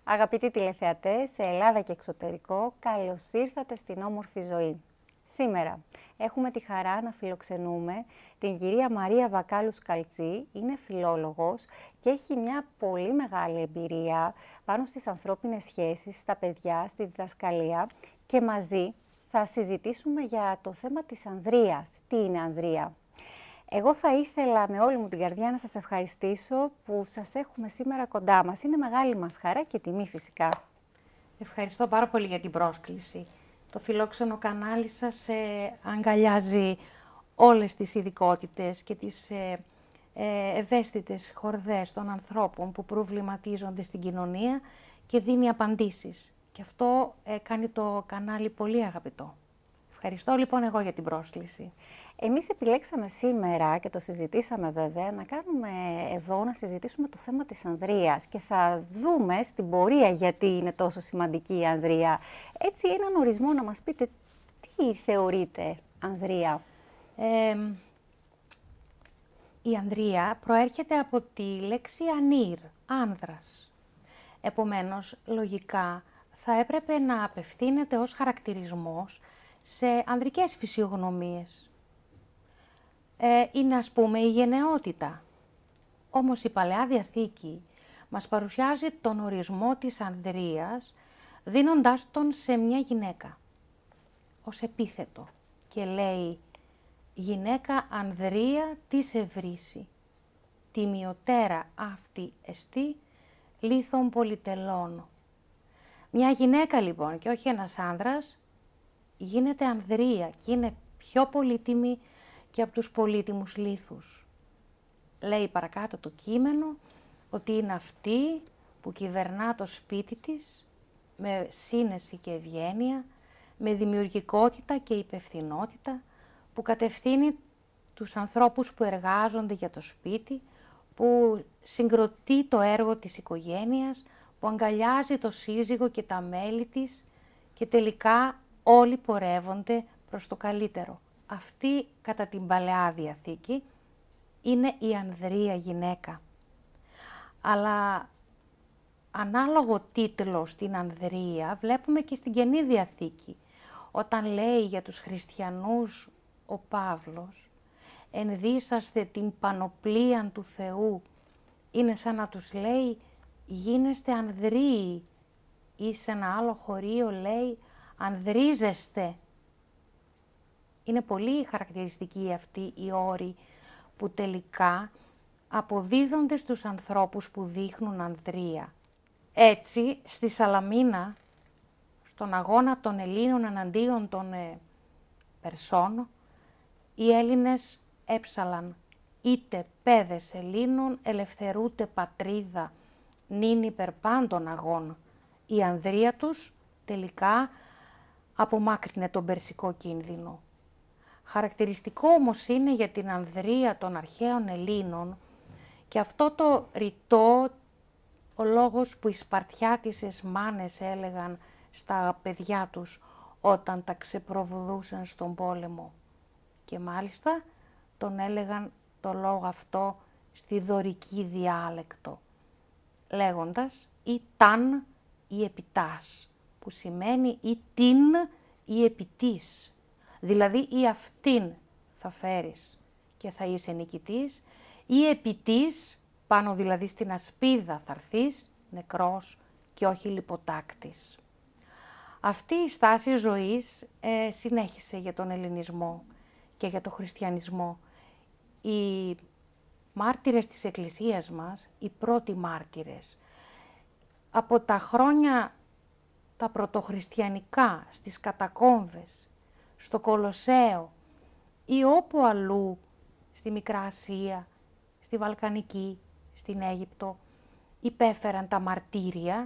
Αγαπητοί τηλεθεατές σε Ελλάδα και εξωτερικό, καλώς ήρθατε στην όμορφη ζωή. Σήμερα έχουμε τη χαρά να φιλοξενούμε την κυρία Μαρία Βακάλου Σκαλτσή, είναι φιλόλογος και έχει μια πολύ μεγάλη εμπειρία πάνω στις ανθρώπινες σχέσεις, στα παιδιά, στη διδασκαλία και μαζί θα συζητήσουμε για το θέμα της ανδρείας. Τι είναι ανδρεία? Εγώ θα ήθελα με όλη μου την καρδιά να σας ευχαριστήσω που σας έχουμε σήμερα κοντά μας. Είναι μεγάλη μας χαρά και τιμή φυσικά. Ευχαριστώ πάρα πολύ για την πρόσκληση. Το φιλόξενο κανάλι σας αγκαλιάζει όλες τις ειδικότητες και τις ευαίσθητες χορδές των ανθρώπων που προβληματίζονται στην κοινωνία και δίνει απαντήσεις. Και αυτό κάνει το κανάλι πολύ αγαπητό. Ευχαριστώ λοιπόν εγώ για την πρόσκληση. Εμείς επιλέξαμε σήμερα και το συζητήσαμε βέβαια να κάνουμε εδώ να συζητήσουμε το θέμα της ανδρείας και θα δούμε στην πορεία γιατί είναι τόσο σημαντική η ανδρεία. Έτσι έναν ορισμό να μας πείτε τι θεωρείτε ανδρεία. Η ανδρεία προέρχεται από τη λέξη ανήρ, άνδρας. Επομένως, λογικά θα έπρεπε να απευθύνεται ως χαρακτηρισμός σε ανδρικές φυσιογνωμίες. Είναι ας πούμε η γενναιότητα. Όμως η Παλαιά Διαθήκη μας παρουσιάζει τον ορισμό της ανδρείας δίνοντάς τον σε μια γυναίκα ως επίθετο και λέει «Γυναίκα ανδρεία της ευρύση, τιμιωτέρα αυτή εστί, λίθον πολυτελών». Μια γυναίκα λοιπόν και όχι ένας άνδρας γίνεται ανδρεία και είναι πιο πολύτιμη και από τους πολύτιμους λίθους. Λέει παρακάτω το κείμενο ότι είναι αυτή που κυβερνά το σπίτι της με σύνεση και ευγένεια, με δημιουργικότητα και υπευθυνότητα, που κατευθύνει τους ανθρώπους που εργάζονται για το σπίτι, που συγκροτεί το έργο της οικογένειας, που αγκαλιάζει το σύζυγο και τα μέλη της και τελικά όλοι πορεύονται προς το καλύτερο. Αυτή κατά την Παλαιά Διαθήκη είναι η ανδρεία γυναίκα. Αλλά ανάλογο τίτλο στην ανδρεία βλέπουμε και στην Καινή Διαθήκη. Όταν λέει για τους χριστιανούς ο Παύλος «ενδύσαστε την πανοπλίαν του Θεού», είναι σαν να τους λέει «γίνεστε ανδρείοι», ή σε ένα άλλο χωρίο λέει «ανδρίζεστε». Είναι πολύ χαρακτηριστική αυτή η όρη που τελικά αποδίδονται στους ανθρώπους που δείχνουν ανδρεία. Έτσι, στη Σαλαμίνα, στον αγώνα των Ελλήνων εναντίον των Περσών, οι Έλληνες έψαλαν «Είτε πέδες Ελλήνων ελευθερούτε πατρίδα, νυν υπερ πάντων αγών». Η ανδρεία τους τελικά απομάκρυνε τον περσικό κίνδυνο. Χαρακτηριστικό όμως είναι για την ανδρεία των αρχαίων Ελλήνων και αυτό το ρητό, ο λόγος που οι Σπαρτιάτισσες μάνες έλεγαν στα παιδιά τους όταν τα ξεπροβδούσαν στον πόλεμο. Και μάλιστα τον έλεγαν το λόγο αυτό στη δωρική διάλεκτο, λέγοντας «ή ταν ή επιτάς», που σημαίνει «ή την ή επιτής». Δηλαδή ή αυτήν θα φέρεις και θα είσαι νικητής, ή επιτής, πάνω δηλαδή στην ασπίδα θα έρθεις νεκρός και όχι λιποτάκτης. Αυτή η στάση ζωής συνέχισε για τον Ελληνισμό και για τον Χριστιανισμό. Οι μάρτυρες της Εκκλησίας μας, οι πρώτοι μάρτυρες, από τα χρόνια τα πρωτοχριστιανικά στις κατακόμβες, στο Κολοσσέο ή όπου αλλού, στη Μικρά Ασία, στη Βαλκανική, στην Αίγυπτο, υπέφεραν τα μαρτύρια,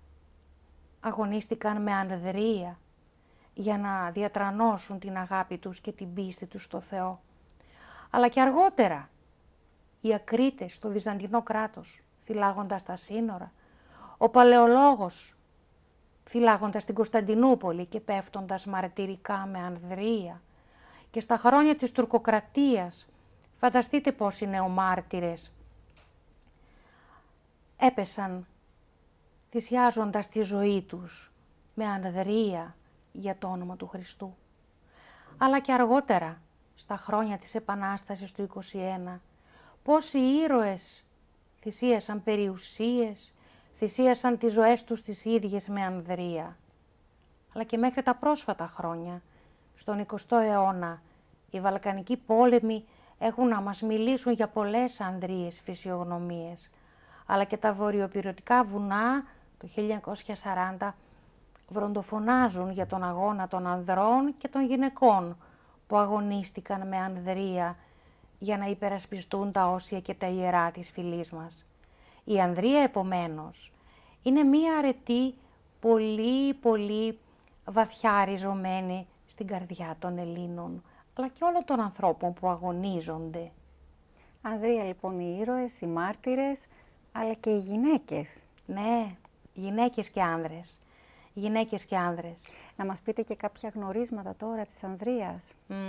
αγωνίστηκαν με ανδρεία για να διατρανώσουν την αγάπη τους και την πίστη τους στο Θεό. Αλλά και αργότερα, οι ακρίτες στο Βυζαντινό κράτος, φυλάγοντας τα σύνορα, ο Παλαιολόγος, φυλάγοντας την Κωνσταντινούπολη και πέφτοντας μαρτυρικά με ανδρεία. Και στα χρόνια της τουρκοκρατίας, φανταστείτε πόσοι νεομάρτυρες έπεσαν θυσιάζοντας τη ζωή τους με ανδρεία για το όνομα του Χριστού. Αλλά και αργότερα, στα χρόνια της Επανάστασης του 21, πόσοι ήρωες θυσίασαν περιουσίες, θυσίασαν τις ζωές τους τις ίδιες με ανδρεία. Αλλά και μέχρι τα πρόσφατα χρόνια, στον 20ο αιώνα, οι Βαλκανικοί πόλεμοι έχουν να μας μιλήσουν για πολλές ανδρείες φυσιογνωμίες, αλλά και τα βορειοπυρωτικά βουνά το 1940 βροντοφωνάζουν για τον αγώνα των ανδρών και των γυναικών που αγωνίστηκαν με ανδρεία για να υπερασπιστούν τα όσια και τα ιερά της φυλής μας. Η ανδρεία, επομένως, είναι μία αρετή πολύ βαθιά ριζωμένη στην καρδιά των Ελλήνων, αλλά και όλων των ανθρώπων που αγωνίζονται. Ανδρεία λοιπόν οι ήρωες, οι μάρτυρες, αλλά και οι γυναίκες. Ναι, γυναίκες και άνδρες. Γυναίκες και άνδρες. Να μας πείτε και κάποια γνωρίσματα τώρα της ανδρείας.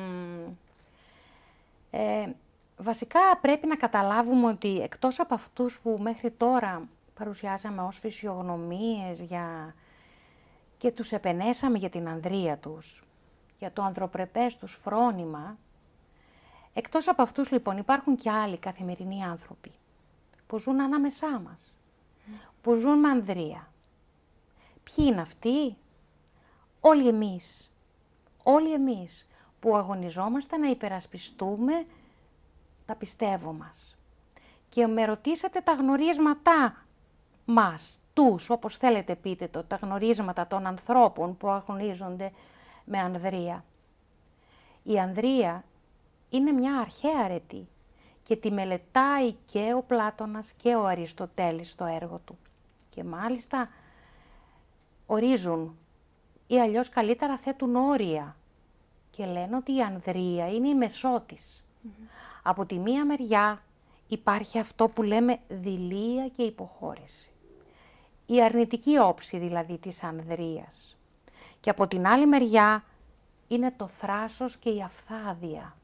Βασικά πρέπει να καταλάβουμε ότι εκτός από αυτούς που μέχρι τώρα παρουσιάσαμε ως φυσιογνωμίες και τους επενέσαμε για την ανδρεία τους, για το ανθρωπρεπές τους φρόνημα, εκτός από αυτούς λοιπόν υπάρχουν και άλλοι καθημερινοί άνθρωποι που ζουν ανάμεσά μας, που ζουν με ανδρεία. Ποιοι είναι αυτοί? Όλοι εμείς που αγωνιζόμαστε να υπερασπιστούμε τα πιστεύω μας. Και με ρωτήσατε τα γνωρίσματά μας, όπως θέλετε πείτε το, τα γνωρίσματα των ανθρώπων που αγωνίζονται με ανδρεία. Η ανδρεία είναι μια αρχαία αρετή και τη μελετάει και ο Πλάτωνας και ο Αριστοτέλης στο έργο του. Και μάλιστα ορίζουν ή αλλιώς καλύτερα θέτουν όρια και λένε ότι η ανδρεία είναι η μεσότης. Από τη μία μεριά υπάρχει αυτό που λέμε δειλία και υποχώρηση. Η αρνητική όψη δηλαδή της ανδρείας. Και από την άλλη μεριά είναι το θράσος και η αφθάδεια.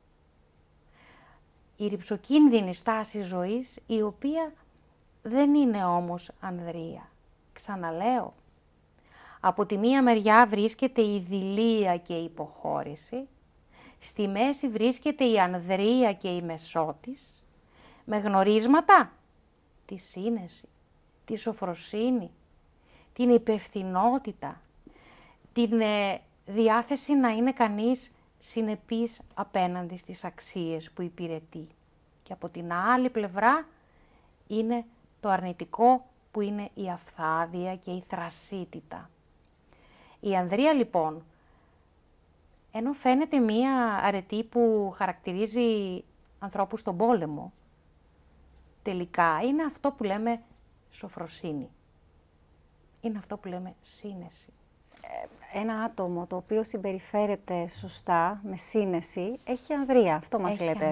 Η ρυψοκίνδυνη στάση ζωής, η οποία δεν είναι όμως ανδρεία. Ξαναλέω, από τη μία μεριά βρίσκεται η δειλία και η υποχώρηση, στη μέση βρίσκεται η ανδρεία και η μεσότης, με γνωρίσματα, τη σύνεση, τη σοφροσύνη, την υπευθυνότητα, την διάθεση να είναι κανείς συνεπής απέναντι στις αξίες που υπηρετεί. Και από την άλλη πλευρά είναι το αρνητικό που είναι η αφθάδεια και η θρασίτητα. Η ανδρεία λοιπόν, ενώ φαίνεται μία αρετή που χαρακτηρίζει ανθρώπους στον πόλεμο, τελικά είναι αυτό που λέμε σοφροσύνη. Είναι αυτό που λέμε σύνεση. Ένα άτομο το οποίο συμπεριφέρεται σωστά, με σύνεση, έχει ανδρεία. Αυτό μας λέτε.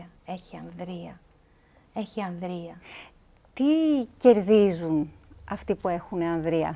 Έχει ανδρεία. Τι κερδίζουν αυτοί που έχουν ανδρεία?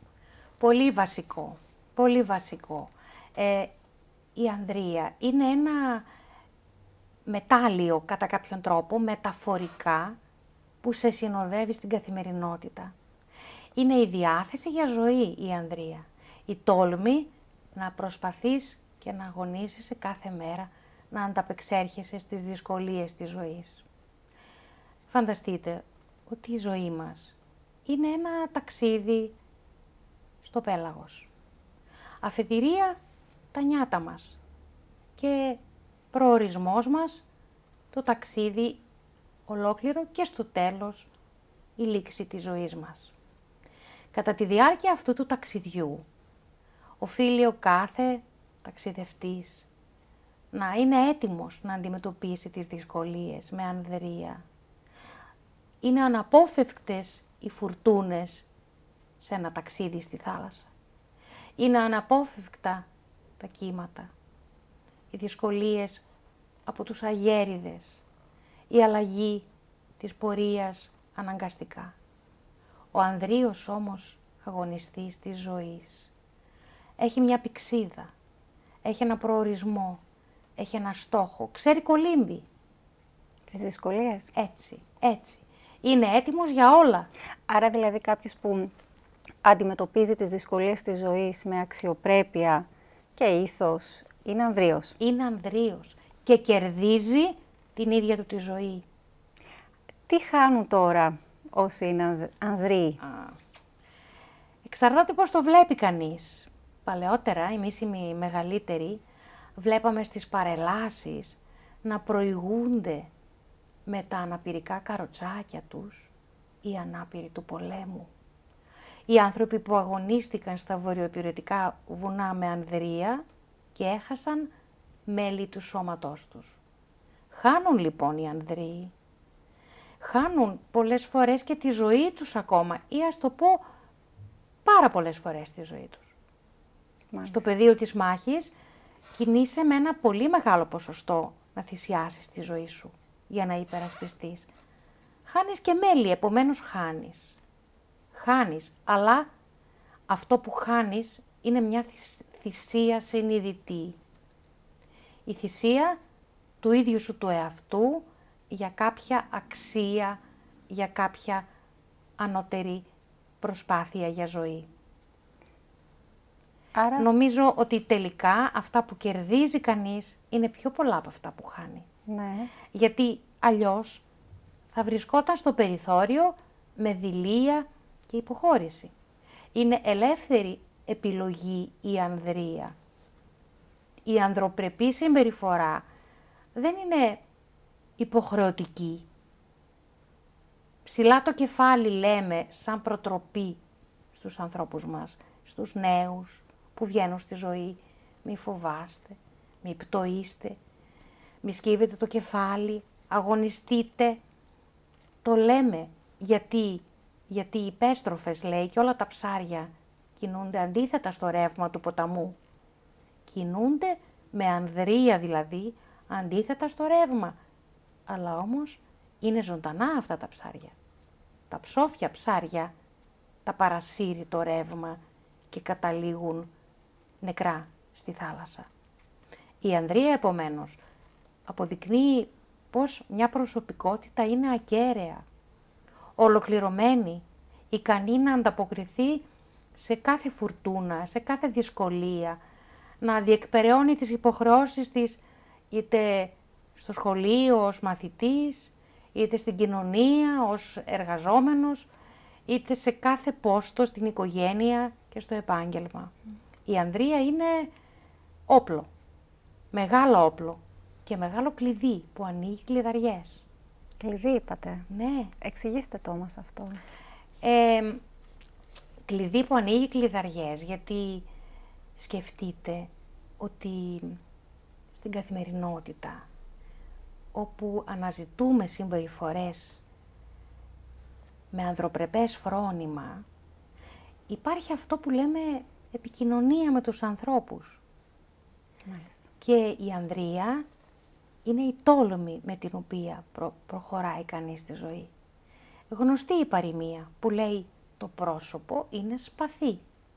Πολύ βασικό. Η ανδρεία είναι ένα μετάλλιο κατά κάποιον τρόπο, μεταφορικά, που σε συνοδεύει στην καθημερινότητα. Είναι η διάθεση για ζωή η ανδρεία. Η τόλμη να προσπαθείς και να αγωνίζεσαι κάθε μέρα, να ανταπεξέρχεσαι στις δυσκολίες της ζωής. Φανταστείτε ότι η ζωή μας είναι ένα ταξίδι στο πέλαγος. Αφετηρία τα νιάτα μας και προορισμός μας το ταξίδι ολόκληρο και στο τέλος η λήξη της ζωής μας. Κατά τη διάρκεια αυτού του ταξιδιού οφείλει ο κάθε ταξιδευτής να είναι έτοιμος να αντιμετωπίσει τις δυσκολίες με ανδρεία. Είναι αναπόφευκτες οι φουρτούνες σε ένα ταξίδι στη θάλασσα. Είναι αναπόφευκτα τα κύματα, οι δυσκολίες από τους αγέριδες, η αλλαγή της πορείας αναγκαστικά. Ο ανδρείος όμως αγωνιστής της ζωής έχει μια πηξίδα, έχει ένα προορισμό, έχει ένα στόχο, ξέρει κολύμπι. Τις δυσκολίες. Έτσι. Είναι έτοιμος για όλα. Άρα δηλαδή κάποιος που αντιμετωπίζει τις δυσκολίες της ζωής με αξιοπρέπεια και ήθος είναι ανδρείος. Είναι ανδρείος και κερδίζει την ίδια του τη ζωή. Τι χάνουν τώρα όσοι είναι ανδρείοι? Εξαρτάται πώς το βλέπει κανείς. Παλαιότερα, εμείς οι μεγαλύτεροι, βλέπαμε στις παρελάσεις να προηγούνται με τα αναπηρικά καροτσάκια τους οι ανάπηροι του πολέμου. Οι άνθρωποι που αγωνίστηκαν στα βορειουπηρετικά βουνά με ανδρεία και έχασαν μέλη του σώματός τους. Χάνουν λοιπόν οι ανδρείοι. Χάνουν πολλές φορές και τη ζωή τους ακόμα ή ας το πω πάρα πολλές φορές τη ζωή τους. Μάλιστα. Στο πεδίο της μάχης κινείσαι με ένα πολύ μεγάλο ποσοστό να θυσιάσεις τη ζωή σου για να υπερασπιστείς. Χάνεις και μέλη, επομένως χάνεις. Χάνεις, αλλά αυτό που χάνεις είναι μια θυσία συνειδητή. Η θυσία του ίδιου σου του εαυτού για κάποια αξία, για κάποια ανώτερη προσπάθεια για ζωή. Άρα... Νομίζω ότι τελικά αυτά που κερδίζει κανείς είναι πιο πολλά από αυτά που χάνει. Ναι. Γιατί αλλιώς θα βρισκόταν στο περιθώριο με δειλία και υποχώρηση. Είναι ελεύθερη επιλογή η ανδρεία. Η ανδροπρεπή συμπεριφορά δεν είναι υποχρεωτική. Ψηλά το κεφάλι λέμε σαν προτροπή στους ανθρώπους μας, στους νέους που βγαίνουν στη ζωή. Μη φοβάστε, μη πτωείστε, μη σκύβετε το κεφάλι, αγωνιστείτε. Το λέμε γιατί οι υπέστροφες, λέει, και όλα τα ψάρια κινούνται αντίθετα στο ρεύμα του ποταμού. Κινούνται με ανδρεία δηλαδή, αντίθετα στο ρεύμα. Αλλά όμως είναι ζωντανά αυτά τα ψάρια. Τα ψόφια ψάρια τα παρασύρει το ρεύμα και καταλήγουν νεκρά στη θάλασσα. Η ανδρεία επομένως αποδεικνύει πως μια προσωπικότητα είναι ακέραια, ολοκληρωμένη, ικανή να ανταποκριθεί σε κάθε φουρτούνα, σε κάθε δυσκολία, να διεκπεραιώνει τις υποχρεώσεις της είτε στο σχολείο ως μαθητής, είτε στην κοινωνία ως εργαζόμενος, είτε σε κάθε πόστο στην οικογένεια και στο επάγγελμα. Η ανδρεία είναι όπλο, μεγάλο όπλο και μεγάλο κλειδί που ανοίγει κλειδαριές. Κλειδί είπατε. Ναι. Εξηγήστε το μας αυτό. Κλειδί που ανοίγει κλειδαριές, γιατί σκεφτείτε ότι στην καθημερινότητα, όπου αναζητούμε συμπεριφορές με ανδροπρεπές φρόνημα, υπάρχει αυτό που λέμε επικοινωνία με τους ανθρώπους. Μάλιστα. Και η ανδρεία είναι η τόλμη με την οποία προχωράει κανείς στη ζωή. Γνωστή η παροιμία που λέει το πρόσωπο είναι σπαθί.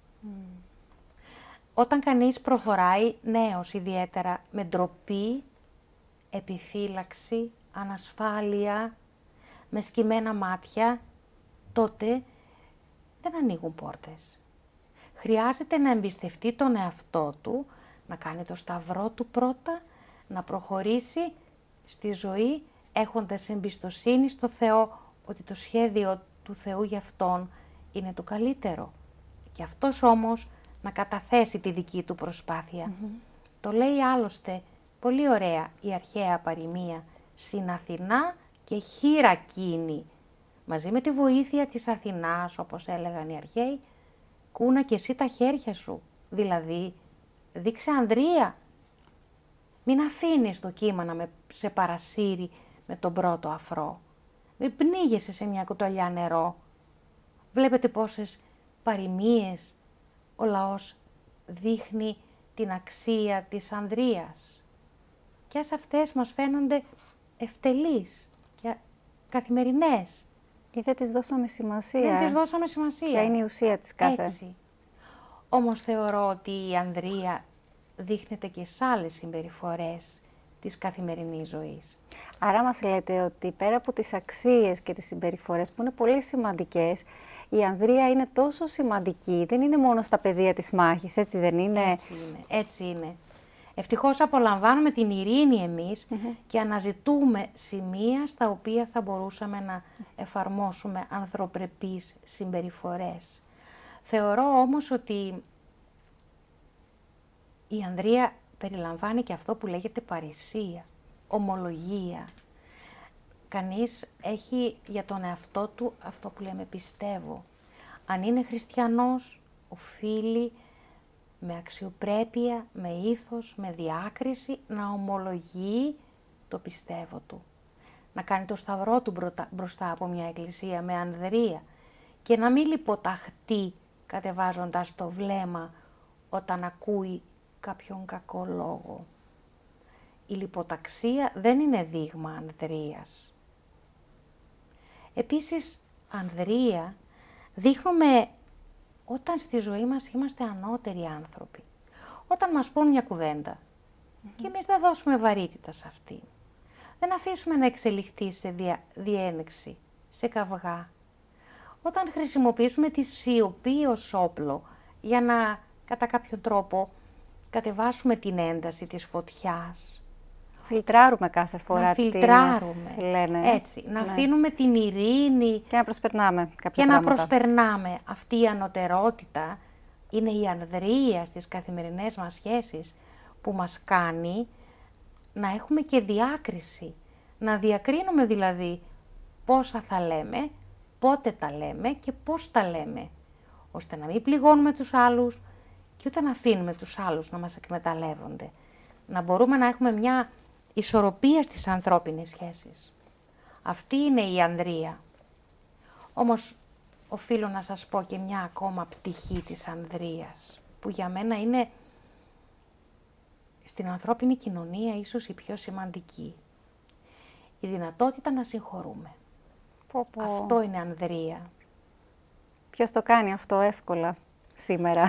Όταν κανείς προχωράει νέος ιδιαίτερα με ντροπή, επιφύλαξη, ανασφάλεια, με σκυμμένα μάτια, τότε δεν ανοίγουν πόρτες. Χρειάζεται να εμπιστευτεί τον εαυτό του, να κάνει το σταυρό του πρώτα, να προχωρήσει στη ζωή έχοντας εμπιστοσύνη στο Θεό ότι το σχέδιο του Θεού για αυτόν είναι το καλύτερο. Και αυτός όμως να καταθέσει τη δική του προσπάθεια. Το λέει άλλωστε πολύ ωραία η αρχαία παροιμία «Συν Αθηνά και χείρα κίνη». Μαζί με τη βοήθεια της Αθηνάς, όπως έλεγαν οι αρχαίοι, κούνα και εσύ τα χέρια σου. Δηλαδή, δείξε ανδρεία. Μην αφήνεις το κύμα να σε παρασύρει με τον πρώτο αφρό. Μην πνίγεσαι σε μια κουταλιά νερό. Βλέπετε πόσες παροιμίες ο λαός δείχνει την αξία της ανδρείας. Και ας αυτές μας φαίνονται ευτελείς και καθημερινές. Ή δεν τις δώσαμε σημασία. Δεν τις δώσαμε σημασία. Ποια είναι η ουσία της κάθε. Έτσι. Όμως θεωρώ ότι η ανδρεία δείχνεται και σε άλλες συμπεριφορές της καθημερινής ζωής. Άρα μας λέτε ότι πέρα από τις αξίες και τις συμπεριφορές που είναι πολύ σημαντικές, η ανδρεία είναι τόσο σημαντική, δεν είναι μόνο στα πεδία της μάχης, έτσι δεν είναι? Έτσι είναι, έτσι είναι. Ευτυχώς απολαμβάνουμε την ειρήνη εμείς και αναζητούμε σημεία στα οποία θα μπορούσαμε να εφαρμόσουμε ανθρωπρεπείς συμπεριφορές. Θεωρώ όμως ότι η ανδρεία περιλαμβάνει και αυτό που λέγεται παρησία, ομολογία. Κανείς έχει για τον εαυτό του αυτό που λέμε πιστεύω. Αν είναι χριστιανός, οφείλει με αξιοπρέπεια, με ήθος, με διάκριση να ομολογεί το πιστεύω του. Να κάνει το σταυρό του μπροστά από μια εκκλησία με ανδρεία και να μην λιποταχτεί κατεβάζοντας το βλέμμα όταν ακούει κάποιον κακό λόγο. Η λιποταξία δεν είναι δείγμα ανδρείας. Επίσης, ανδρεία δείχνουμε όταν στη ζωή μας είμαστε ανώτεροι άνθρωποι. Όταν μας πούν μια κουβέντα και εμείς δεν δώσουμε βαρύτητα σε αυτή. Δεν αφήσουμε να εξελιχθεί σε διένεξη, σε καυγά. Όταν χρησιμοποιήσουμε τη σιωπή ως όπλο για να κατά κάποιον τρόπο κατεβάσουμε την ένταση της φωτιάς. Φιλτράρουμε κάθε φορά. Να φιλτράρουμε, λένε. έτσι, να αφήνουμε την ειρήνη και να προσπερνάμε κάποια και πράγματα. να προσπερνάμε. Αυτή η ανωτερότητα είναι η ανδρεία στις καθημερινές μας σχέσεις που μας κάνει να έχουμε και διάκριση. Να διακρίνουμε δηλαδή πόσα θα λέμε, πότε τα λέμε και πώς τα λέμε. Ώστε να μην πληγώνουμε τους άλλους και ούτε να αφήνουμε τους άλλους να μας εκμεταλλεύονται. Να μπορούμε να έχουμε μια ισορροπία στις ανθρώπινες σχέσεις. Αυτή είναι η ανδρεία. Όμως οφείλω να σας πω και μια ακόμα πτυχή της ανδρείας, που για μένα είναι στην ανθρώπινη κοινωνία ίσως η πιο σημαντική. Η δυνατότητα να συγχωρούμε. Αυτό είναι ανδρεία. Ποιος το κάνει αυτό εύκολα σήμερα?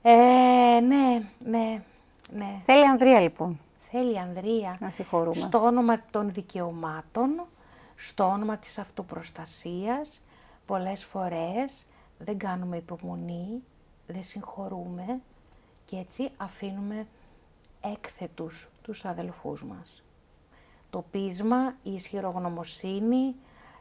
Ναι. Θέλει ανδρεία λοιπόν. Θέλει ανδρεία. Να συγχωρούμε. Στο όνομα των δικαιωμάτων, στο όνομα της αυτοπροστασίας, πολλές φορές δεν κάνουμε υπομονή, δεν συγχωρούμε και έτσι αφήνουμε έκθετους τους αδελφούς μας. Το πείσμα, η ισχυρογνωμοσύνη,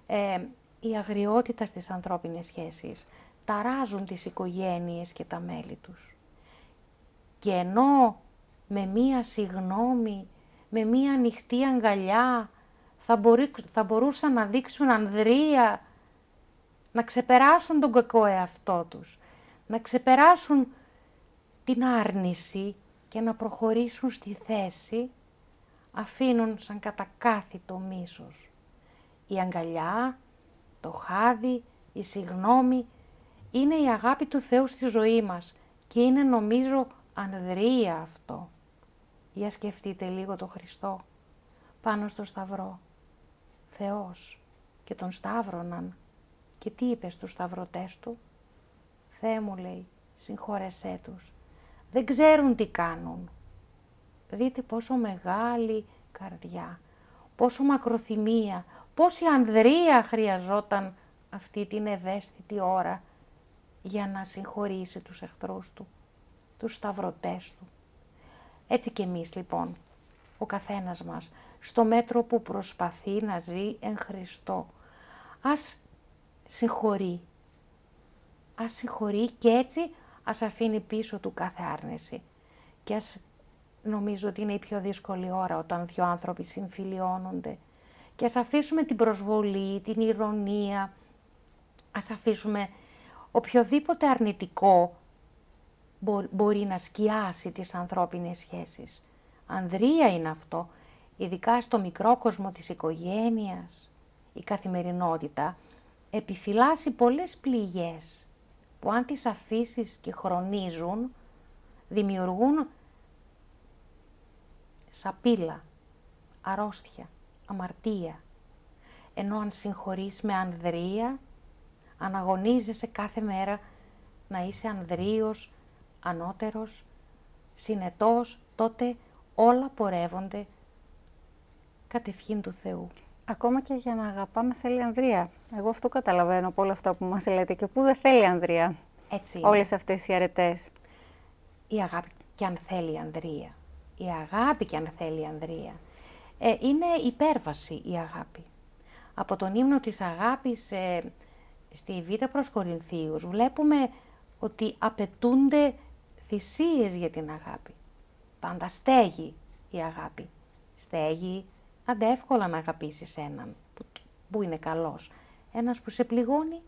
η αγριότητα στις ανθρώπινες σχέσεις ταράζουν τις οικογένειες και τα μέλη τους. Και ενώ με μία συγνώμη, με μία ανοιχτή αγκαλιά θα μπορούσαν να δείξουν ανδρεία, να ξεπεράσουν τον κακό εαυτό τους, να ξεπεράσουν την άρνηση και να προχωρήσουν στη θέση, αφήνουν σαν κατακάθιτο μίσος. Η αγκαλιά, το χάδι, η συγνώμη είναι η αγάπη του Θεού στη ζωή μας και είναι νομίζω ανδρεία αυτό. Για σκεφτείτε λίγο το Χριστό πάνω στο σταυρό. Θεός και τον σταύρωναν. Και τι είπε στους σταυρωτές του? Θεέ μου, λέει, συγχώρεσέ τους. Δεν ξέρουν τι κάνουν. Δείτε πόσο μεγάλη καρδιά, πόσο μακροθυμία, πόση ανδρεία χρειαζόταν αυτή την ευαίσθητη ώρα για να συγχωρήσει τους εχθρούς του, τους σταυρωτές του. Έτσι και εμείς λοιπόν, ο καθένας μας, στο μέτρο που προσπαθεί να ζει εν Χριστώ, ας συγχωρεί. Ας συγχωρεί και έτσι ας αφήνει πίσω του κάθε άρνηση. Και ας νομίζω ότι είναι η πιο δύσκολη ώρα όταν δύο άνθρωποι συμφιλιώνονται. Και ας αφήσουμε την προσβολή, την ηρωνία, ας αφήσουμε οποιοδήποτε αρνητικό μπορεί να σκιάσει τις ανθρώπινες σχέσεις. Ανδρεία είναι αυτό, ειδικά στο μικρό κόσμο της οικογένειας. Η καθημερινότητα επιφυλάσσει πολλές πληγές που αν τις αφήσεις και χρονίζουν, δημιουργούν σαπίλα, αρρώστια, αμαρτία. Ενώ αν συγχωρείς με ανδρεία, αναγωνίζεσαι κάθε μέρα να είσαι ανδρείος, ανώτερος, συνετός, τότε όλα πορεύονται κατευχήν του Θεού. Ακόμα και για να αγαπάμε θέλει Ανδρεία. Εγώ αυτό καταλαβαίνω από όλα αυτά που μας λέτε. Και πού δεν θέλει Ανδρεία. Έτσι είναι. Όλες αυτές οι αρετές. Η αγάπη κι αν θέλει Ανδρεία. Η αγάπη κι αν θέλει Ανδρεία. Είναι υπέρβαση η αγάπη. Από τον ύμνο της αγάπης στη Β' προς Κορινθίους βλέπουμε ότι απαιτούνται θυσίες για την αγάπη. Πάντα στέγη η αγάπη. Στέγη, άντε εύκολα να αγαπήσεις έναν που είναι καλός. Ένας που σε πληγώνει.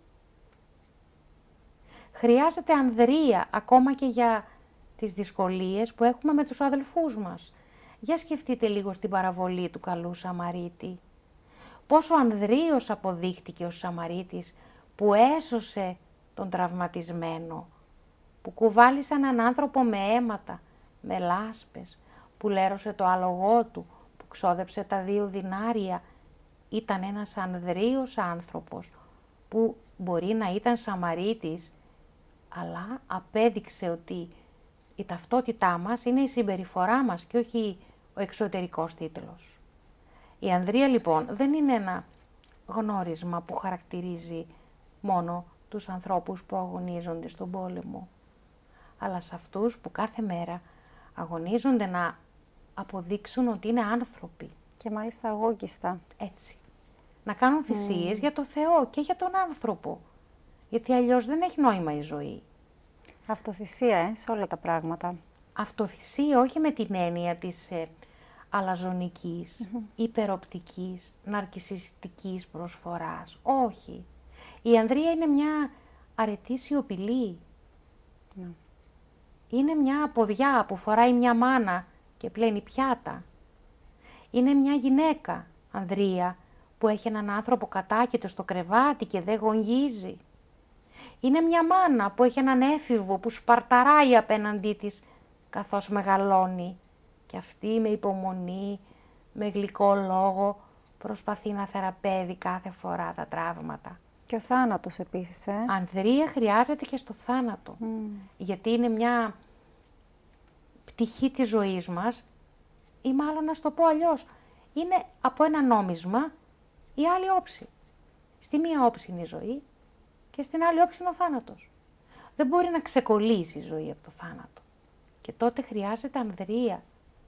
Χρειάζεται ανδρεία ακόμα και για τις δυσκολίες που έχουμε με τους αδελφούς μας. Για σκεφτείτε λίγο στην παραβολή του καλού Σαμαρίτη. Πόσο ανδρείος αποδείχτηκε ο Σαμαρίτης που έσωσε τον τραυματισμένο, που κουβάλισε έναν άνθρωπο με αίματα, με λάσπες, που λέρωσε το άλογό του, που ξόδεψε τα 2 δινάρια. Ήταν ένας ανδρείος άνθρωπος που μπορεί να ήταν Σαμαρίτης, αλλά απέδειξε ότι η ταυτότητά μας είναι η συμπεριφορά μας και όχι ο εξωτερικός τίτλος. Η ανδρεία λοιπόν δεν είναι ένα γνώρισμα που χαρακτηρίζει μόνο τους ανθρώπους που αγωνίζονται στον πόλεμο, αλλά σε αυτούς που κάθε μέρα αγωνίζονται να αποδείξουν ότι είναι άνθρωποι. Και μάλιστα αγώγιστα. Έτσι. Να κάνουν θυσίες για το Θεό και για τον άνθρωπο. Γιατί αλλιώς δεν έχει νόημα η ζωή. Αυτοθυσία, σε όλα τα πράγματα. Αυτοθυσία όχι με την έννοια της αλαζονικής, υπεροπτικής, ναρκισσιστικής προσφοράς. Όχι. Η ανδρεία είναι μια αρετή σιωπηλή. Ναι. Είναι μια ποδιά που φοράει μια μάνα και πλένει πιάτα. Είναι μια γυναίκα, ανδρεία, που έχει έναν άνθρωπο κατάκητο στο κρεβάτι και δεν γονγίζει. Είναι μια μάνα που έχει έναν έφηβο που σπαρταράει απέναντί της καθώς μεγαλώνει. Και αυτή με υπομονή, με γλυκό λόγο, προσπαθεί να θεραπεύει κάθε φορά τα τραύματα. Και ο θάνατος επίσης, Ανδρεία χρειάζεται και στο θάνατο. Γιατί είναι μια πτυχή της ζωής μας, ή μάλλον να στο πω αλλιώς, είναι από ένα νόμισμα η άλλη όψη. Στη μία όψη είναι η ζωή και στην άλλη όψη είναι ο θάνατος. Δεν μπορεί να ξεκολλήσει η ζωή από το θάνατο. Και τότε χρειάζεται ανδρεία.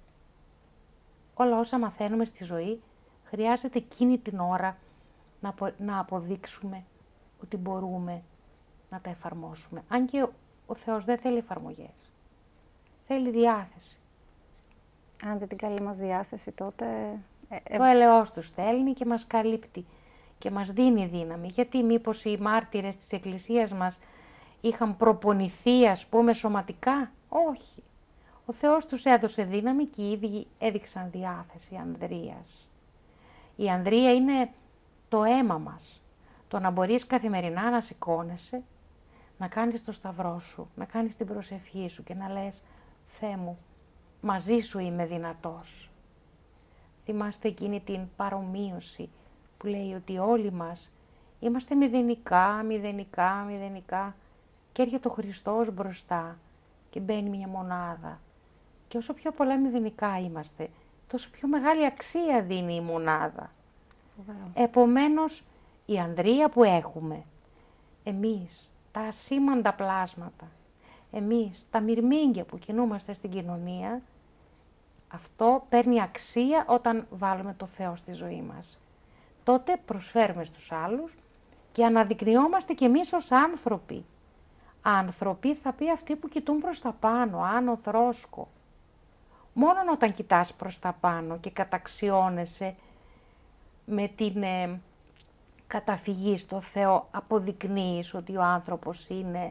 Όλα όσα μαθαίνουμε στη ζωή χρειάζεται εκείνη την ώρα να αποδείξουμε ότι μπορούμε να τα εφαρμόσουμε. Αν και ο Θεός δεν θέλει εφαρμογές. Θέλει διάθεση. Αν δεν την καλή μας διάθεση τότε... Το έλεος του στέλνει και μας καλύπτει και μας δίνει δύναμη. Γιατί μήπως οι μάρτυρες της Εκκλησίας μας είχαν προπονηθεί, ας πούμε, σωματικά? Όχι. Ο Θεός τους έδωσε δύναμη και οι ίδιοι έδειξαν διάθεση ανδρείας. Η ανδρεία είναι το αίμα μας. Το να μπορείς καθημερινά να σηκώνεσαι, να κάνεις το σταυρό σου, να κάνεις την προσευχή σου και να λες «Θεέ μου, μαζί σου είμαι δυνατός». Θυμάστε εκείνη την παρομοίωση που λέει ότι όλοι μας είμαστε μηδενικά και έρχεται ο Χριστός μπροστά και μπαίνει μια μονάδα. Και όσο πιο πολλά μηδενικά είμαστε, τόσο πιο μεγάλη αξία δίνει η μονάδα. Φοβερό. Επομένως, η ανδρεία που έχουμε, εμείς, τα ασήμαντα πλάσματα, εμείς, τα μυρμήγκια που κινούμαστε στην κοινωνία, αυτό παίρνει αξία όταν βάλουμε το Θεό στη ζωή μας. Τότε προσφέρουμε στους άλλους και αναδεικνυόμαστε κι εμείς ως άνθρωποι. Άνθρωποι θα πει αυτοί που κοιτούν προς τα πάνω, άνω θρόσκο. Μόνο όταν κοιτάς προς τα πάνω και καταξιώνεσαι με την καταφυγή στο Θεό, αποδεικνύεις ότι ο άνθρωπος είναι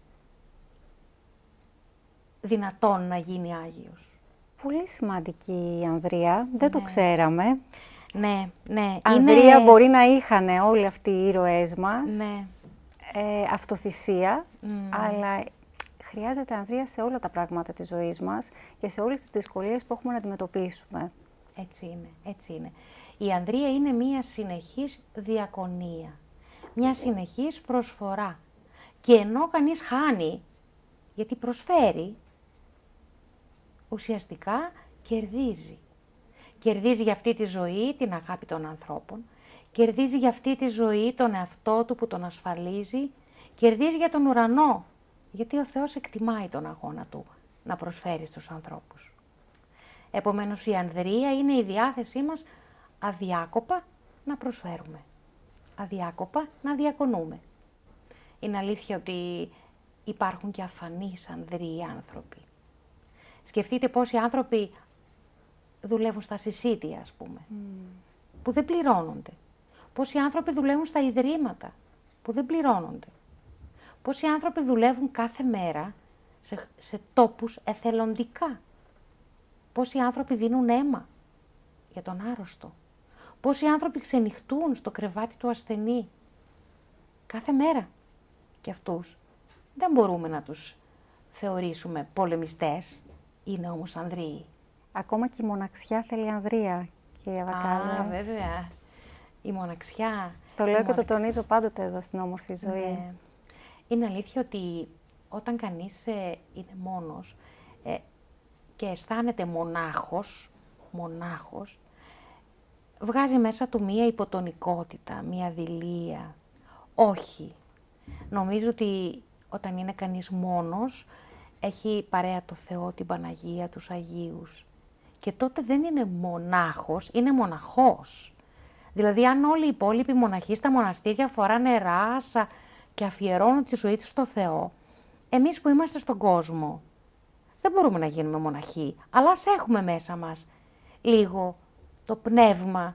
δυνατόν να γίνει Άγιος. Πολύ σημαντική η ανδρεία, δεν το ξέραμε. Ναι, ναι. Ανδρεία μπορεί να είχαν όλοι αυτοί οι ήρωές μας, ναι. Αυτοθυσία, αλλά χρειάζεται ανδρεία σε όλα τα πράγματα της ζωής μας και σε όλες τις δυσκολίες που έχουμε να αντιμετωπίσουμε. Έτσι είναι, έτσι είναι. Η ανδρεία είναι μία συνεχής διακονία, μία συνεχής προσφορά. Και ενώ κανείς χάνει, γιατί προσφέρει, ουσιαστικά κερδίζει. κερδίζει για αυτή τη ζωή την αγάπη των ανθρώπων, κερδίζει για αυτή τη ζωή τον εαυτό του που τον ασφαλίζει, κερδίζει για τον ουρανό, γιατί ο Θεός εκτιμάει τον αγώνα του να προσφέρει στους ανθρώπους. Επομένως η ανδρεία είναι η διάθεσή μας αδιάκοπα να προσφέρουμε, αδιάκοπα να διακονούμε. Είναι αλήθεια ότι υπάρχουν και αφανείς ανδρείοι άνθρωποι. Σκεφτείτε πόσοι άνθρωποι δουλεύουν στα συσίτια, ας πούμε, που δεν πληρώνονται. Πόσοι άνθρωποι δουλεύουν στα ιδρύματα, που δεν πληρώνονται. Πόσοι άνθρωποι δουλεύουν κάθε μέρα σε τόπους εθελοντικά. Πόσοι άνθρωποι δίνουν αίμα για τον άρρωστο. Πόσοι άνθρωποι ξενυχτούν στο κρεβάτι του ασθενή. Κάθε μέρα. Και αυτούς δεν μπορούμε να τους θεωρήσουμε πολεμιστές, είναι όμως ανδρείοι. Ακόμα και η μοναξιά θέλει ανδρεία, κυρία Βακάλου. Α, βέβαια. Η μοναξιά. Το λέω και το τονίζω πάντοτε εδώ στην Όμορφη Ζωή. Ναι. Είναι αλήθεια ότι όταν κανείς είναι μόνος και αισθάνεται μονάχος, βγάζει μέσα του μία υποτονικότητα, μία δειλία. Όχι. Νομίζω ότι όταν είναι κανείς μόνος, έχει παρέα το Θεό, την Παναγία, τους Αγίους. Και τότε δεν είναι μονάχος, είναι μοναχός. Δηλαδή, αν όλοι οι υπόλοιποι μοναχοί στα μοναστήρια φοράνε ράσα και αφιερώνουν τη ζωή τους στο Θεό, εμείς που είμαστε στον κόσμο, δεν μπορούμε να γίνουμε μοναχοί, αλλά ας έχουμε μέσα μας λίγο το πνεύμα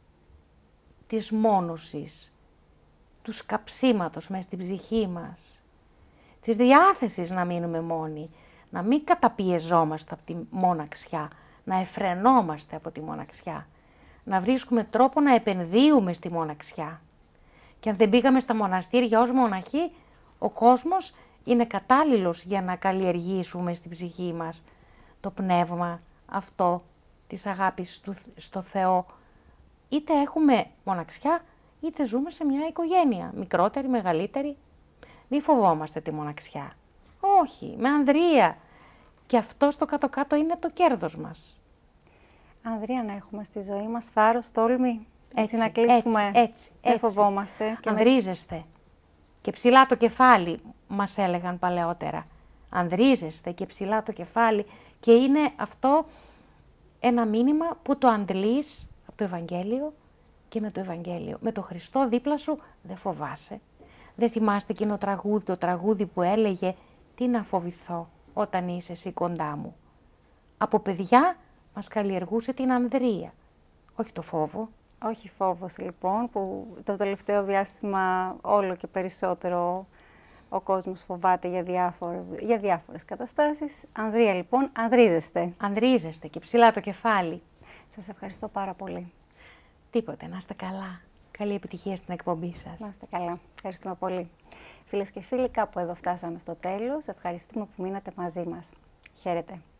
της μόνωσης, του σκαψίματος μέσα στην ψυχή μας, της διάθεσης να μείνουμε μόνοι, να μην καταπιεζόμαστε από τη μοναξιά, να εφρενόμαστε από τη μοναξιά, να βρίσκουμε τρόπο να επενδύουμε στη μοναξιά. Και αν δεν πήγαμε στα μοναστήρια ως μοναχοί, ο κόσμος είναι κατάλληλος για να καλλιεργήσουμε στην ψυχή μας το πνεύμα αυτό της αγάπης στο Θεό. Είτε έχουμε μοναξιά, είτε ζούμε σε μια οικογένεια, μικρότερη, μεγαλύτερη. Μη φοβόμαστε τη μοναξιά. Όχι, με ανδρεία. Και αυτό στο κάτω-κάτω είναι το κέρδος μας. Ανδρεία να έχουμε στη ζωή μας, θάρρος, τόλμη, έτσι να κλείσουμε, έτσι, δεν φοβόμαστε. Ανδρίζεστε. Και ψηλά το κεφάλι, μας έλεγαν παλαιότερα. Ανδρίζεστε και ψηλά το κεφάλι. Και είναι αυτό ένα μήνυμα που το αντλείς από το Ευαγγέλιο και με το Ευαγγέλιο. Με το Χριστό δίπλα σου δεν φοβάσαι. Δεν θυμάστε εκείνο το τραγούδι που έλεγε «Τι να φοβηθώ όταν είσαι εσύ κοντά μου». Από παιδιά μας καλλιεργούσε την ανδρεία, όχι το φόβο. Όχι φόβος λοιπόν, που το τελευταίο διάστημα όλο και περισσότερο ο κόσμος φοβάται για διάφορες καταστάσεις. Ανδρεία λοιπόν, ανδρίζεστε. Ανδρίζεστε και ψηλά το κεφάλι. Σας ευχαριστώ πάρα πολύ. Τίποτε, να είστε καλά. Καλή επιτυχία στην εκπομπή σας. Να είστε καλά. Ευχαριστούμε πολύ. Φίλες και φίλοι, κάπου εδώ φτάσαμε στο τέλος. Ευχαριστούμε που μείνατε μαζί μας. Χαίρετε.